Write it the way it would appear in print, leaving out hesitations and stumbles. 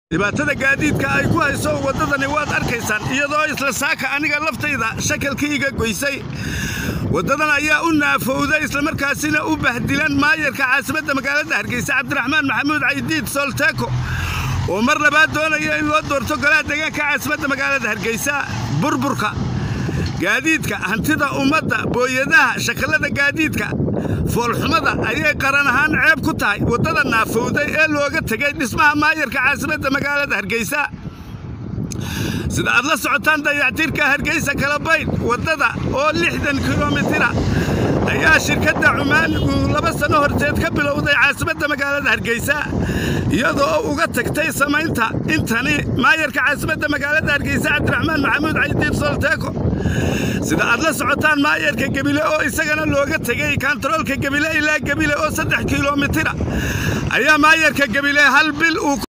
dhibaatada gaadiidka ay ku hayso wadadani waad arkaysaan iyadoo isla saaka aniga laftayda shakalkiiga goysay wadadan ayaa u naafowday isla markaasina u bahdilan maayarka caasimadda magaalada Hargeysa Cabdiraxmaan Maxamuud Caydiid Solteko oo mar labaad doonaya in loo doorto golaha deegaanka caasimadda magaalada Hargeysa burburka gaadiidka hantida ummadda booyadaha shaqalada gaadiidka foolxumada ayay qaran ahaan ceeb ku tahay wadada naafowday ee looga tagay dhismaha maayarka caasimadda magaalada Hargeysa sida aad la socotaan dayactirka Hargeysa kala bayd wadada oo 60 kilomitir ayaa shirkadda Cumaan 2 sano horteed ka bilowday caasimadda magaalada Hargeysa iyadoo uga tagtay samaynta intani maayarka caasimadda magaalada Hargeysa Cabdiraxmaan Maxamuud Caydiid Solteko sida aad la socotaan maayarka Gabile oo isagana looga tagay kantaroolka Gabile ilaa Gabile oo 3 kilomitir ayaa maayarka Gabile hal bil